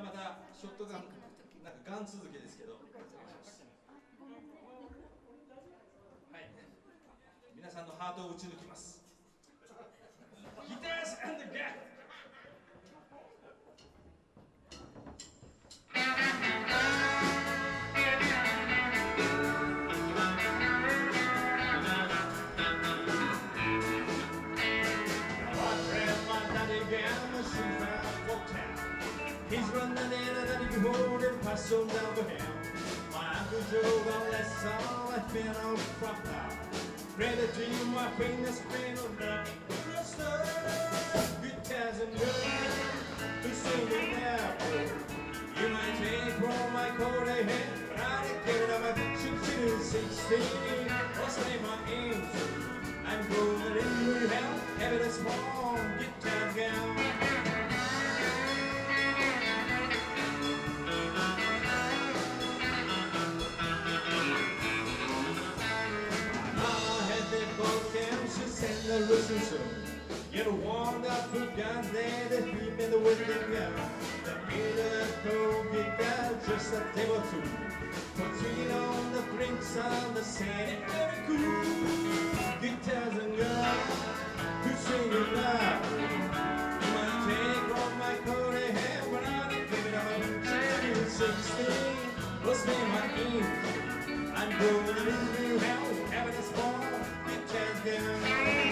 またショットガン、なんかガン続けですけど、お願いします。はい、皆さんのハートを打ち抜きます。ギターズ&ギャグ。He's running in and then he holding past on down the hill. My Uncle Joe got less all I've been on from now. Ready to you, my fingers spin on the guitars and girls to sing it now. You might take from my coat ahead, but I didn't give it up at 16. What's my age? I'm going in hell, having a small guitar gown. And the listen so get warmed up who got there the beam in the window gown. The middle cold guitar just a table two. Putting on the drinks on the sand very cool. Guitars and girls who sing it loud. You might take off my coat and hair, but I don't give it up. 16 was me my age. I'm going into hell, having a small guitar gown.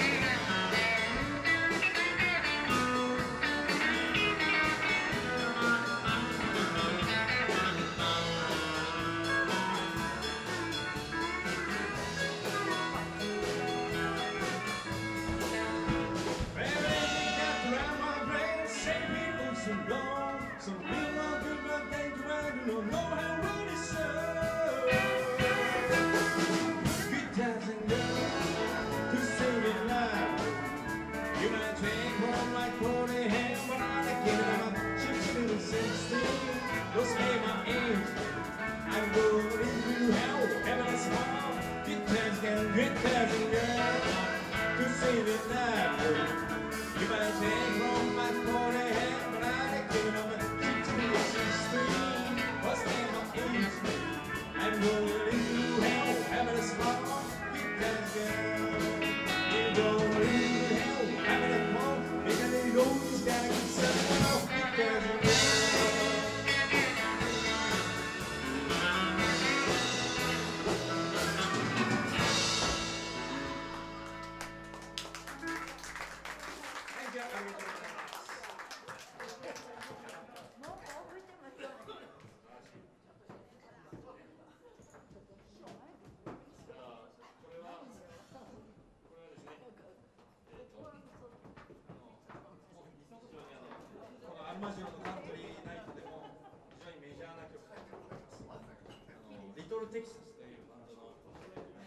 テキサスというバンドのこ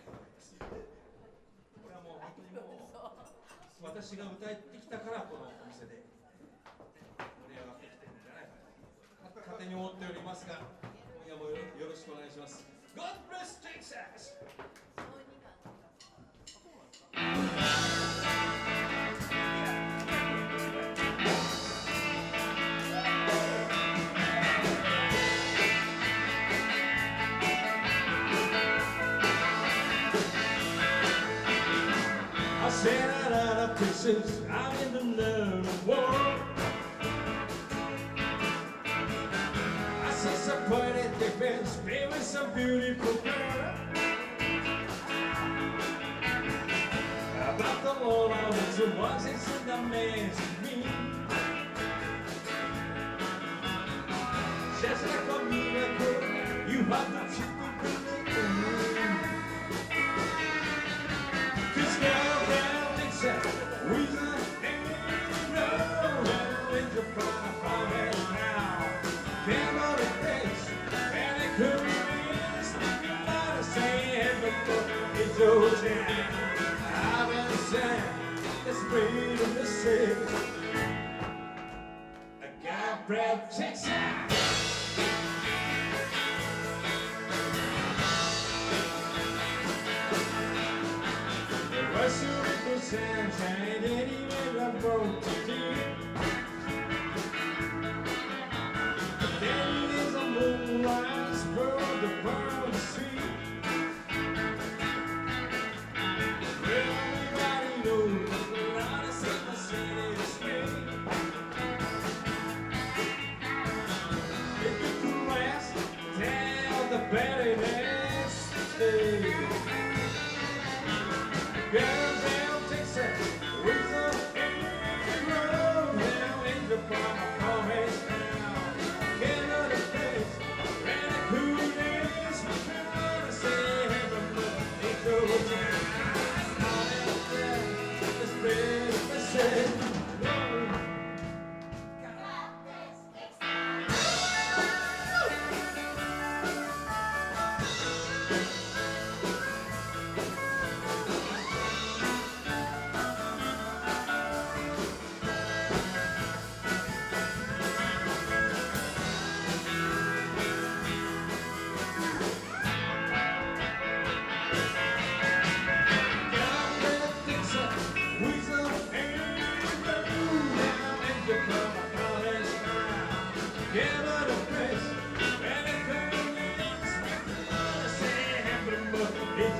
れはもう本当にもう私が歌ってきたからこのお店で盛り上がってきてるんじゃないかと勝手に思っておりますが、今夜もよろしくお願いします。 God bless Texas! Places I'm in the known world. I saw some pointed defense, play with some beautiful girl. About the world I was the ones it's in the man's me. Just like a miracle, you have the truth to believe. This girl thinks that we I've been saying it's freedom to say I got breath Texas. What's your little sunshine anywhere I broke to do?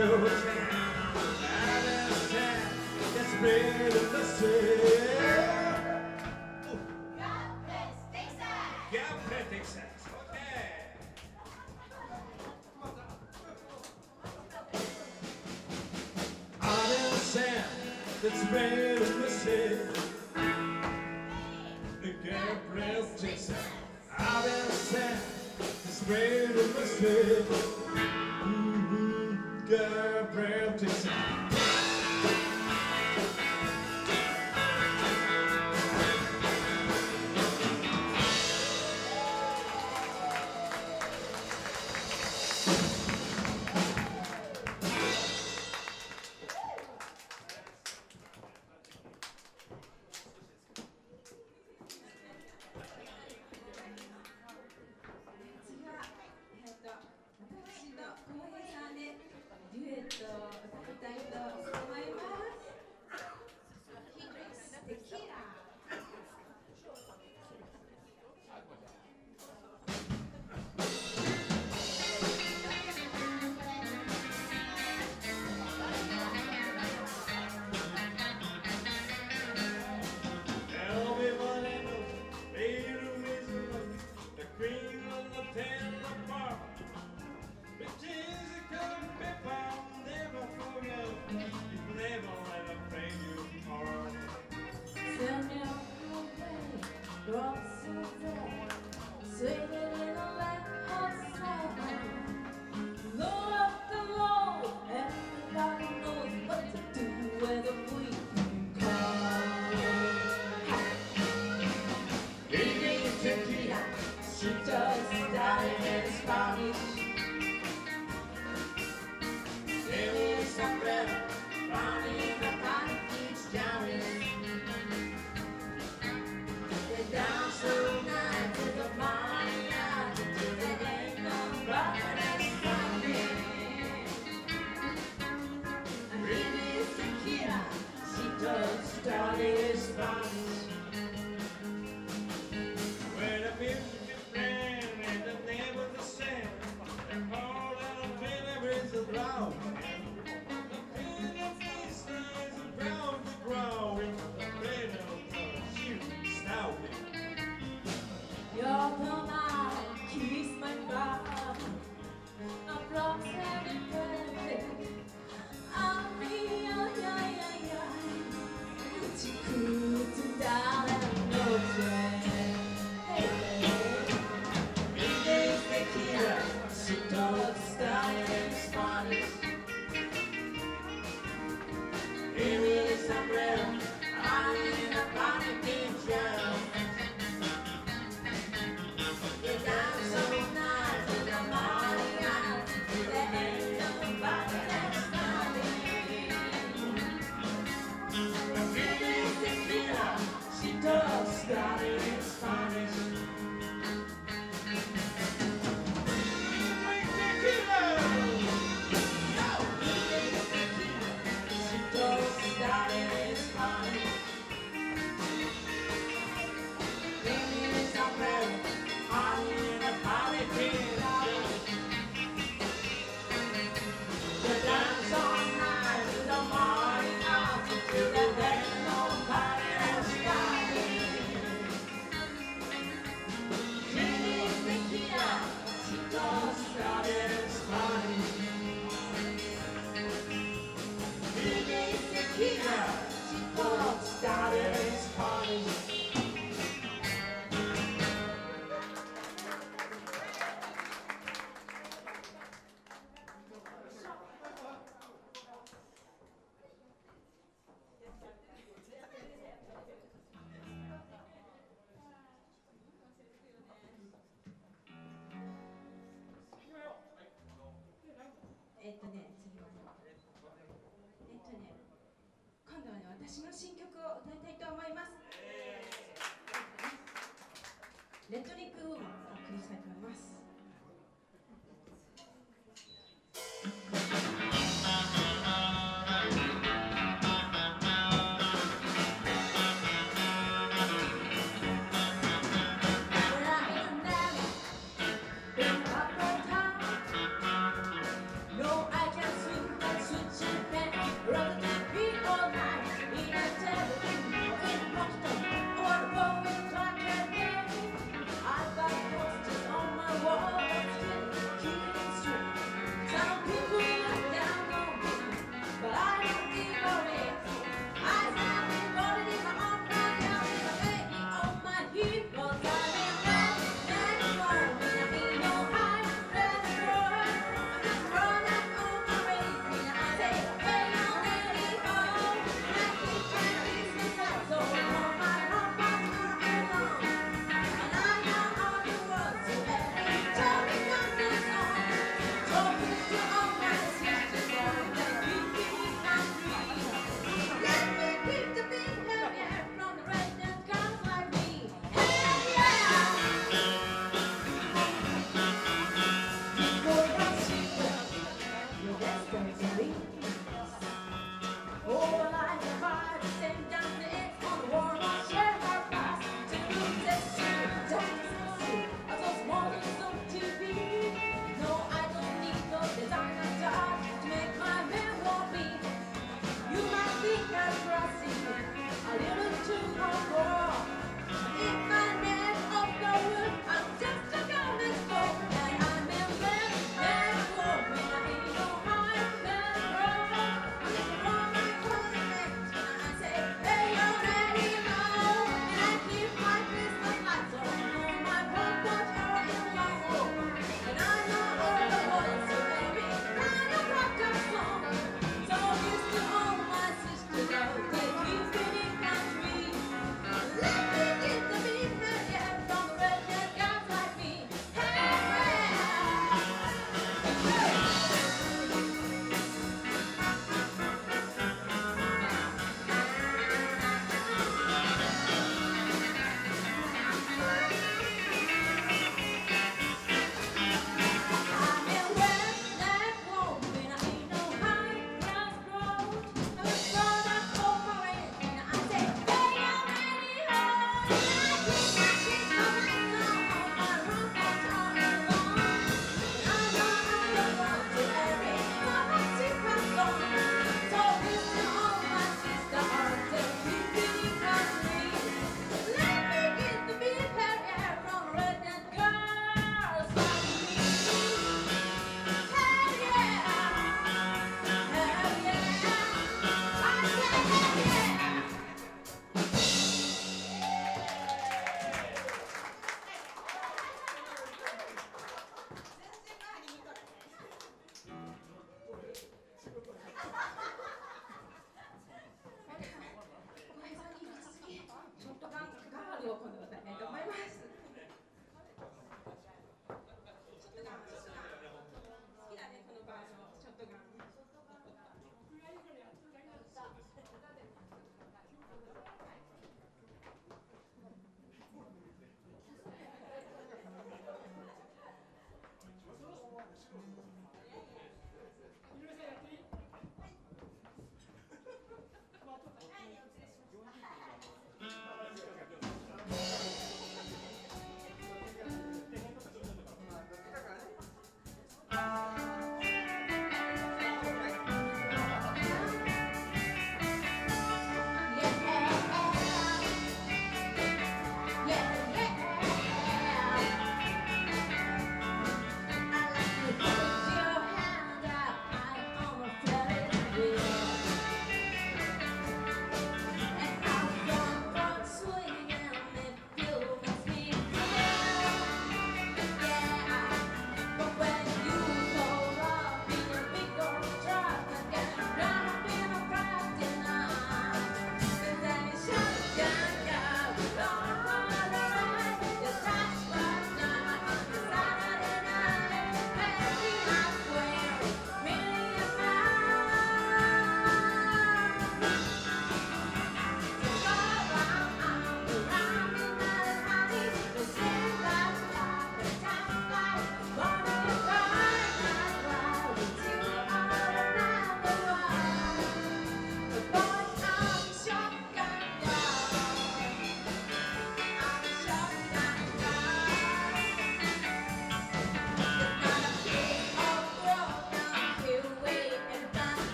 your time. Out of time, that's better than say. God bless Texas! God bless Texas. Okay. Out of sand, that's better than say. God bless Texas. Out of sand, that's better than say. God bless Texas.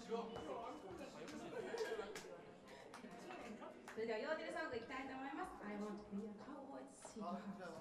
それではヨーデルソングいきたいと思います。I want to be a cowboy sweetheart.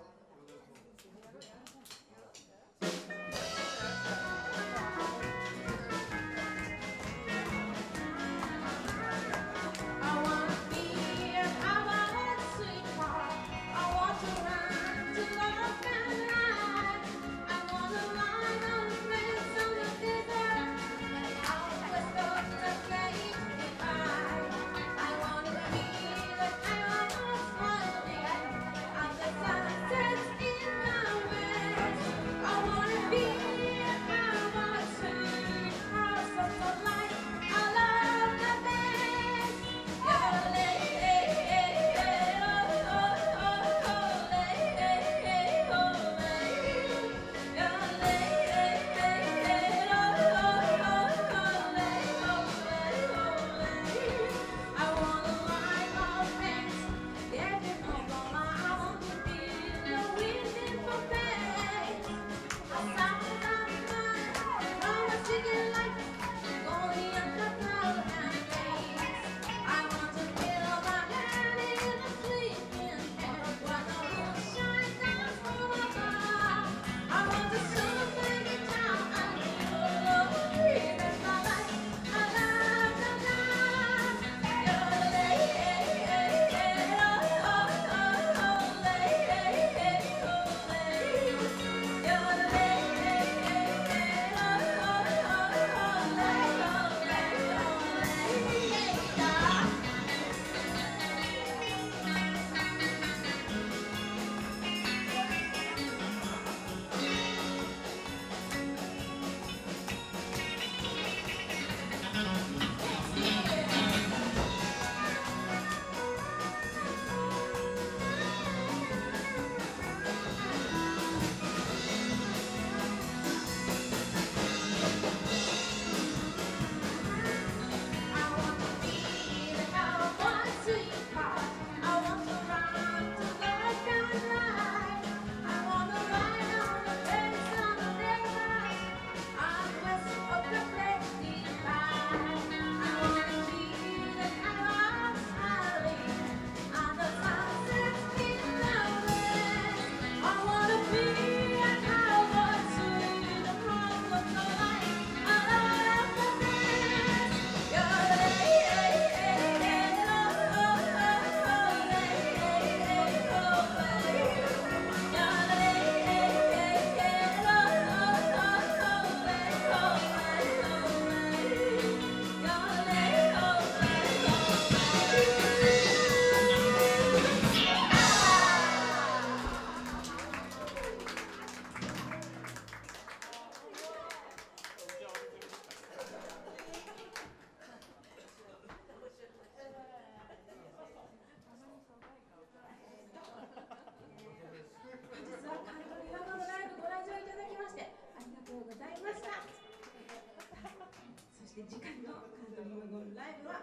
次回のカントリーワゴンライブは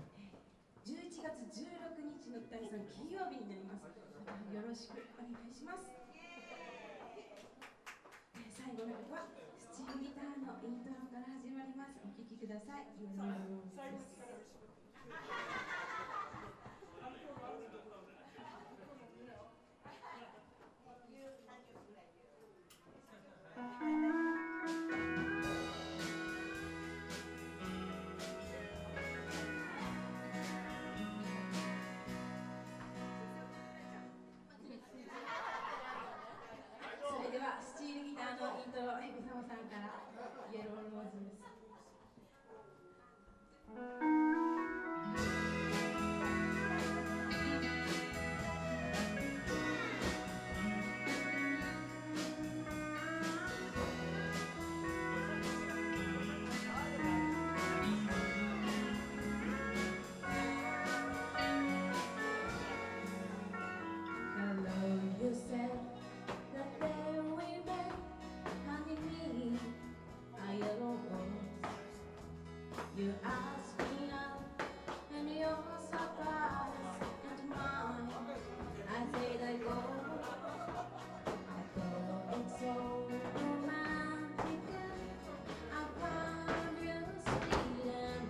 11月16日の第3金曜日になります。またよろしくお願いします。最後の曲はスチールギターのイントロから始まります。お聴きください。スチールギターのイントロ、エビサモさんからイエローローズです。You ask me out, and you're surprised and mine. I said I go. It's so romantic. I found you sweet and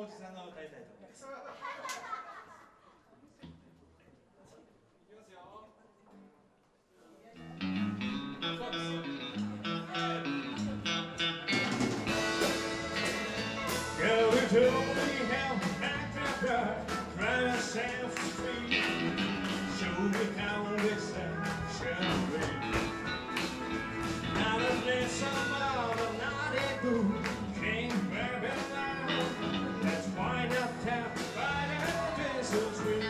子さんが歌いたいと思います。Girl, you told me how I drive myself free. Show me how this should be. Now the place I'm out of night do can't grab it now. Let's wind up town by the desert tree.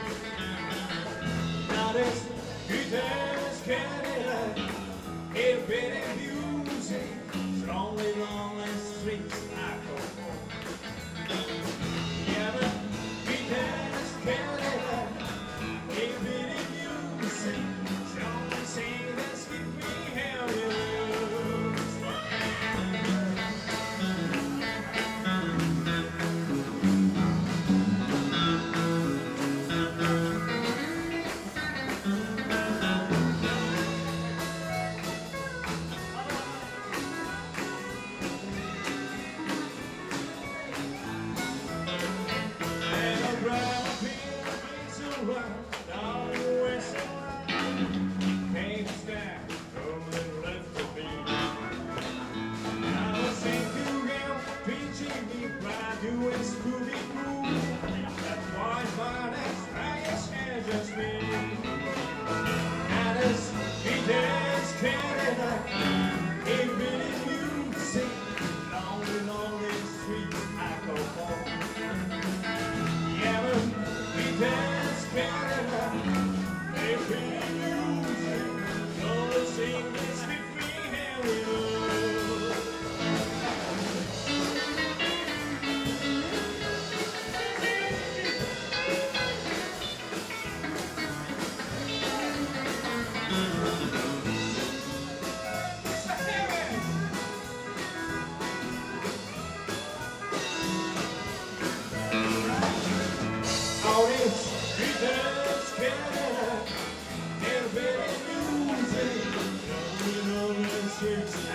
Now this guitar's Cadillac, a bit of music, strongly lonely streets I go home. Yeah, but guitar's Cadillac, a bit of music, strongly sing this give me hell you. Cheers.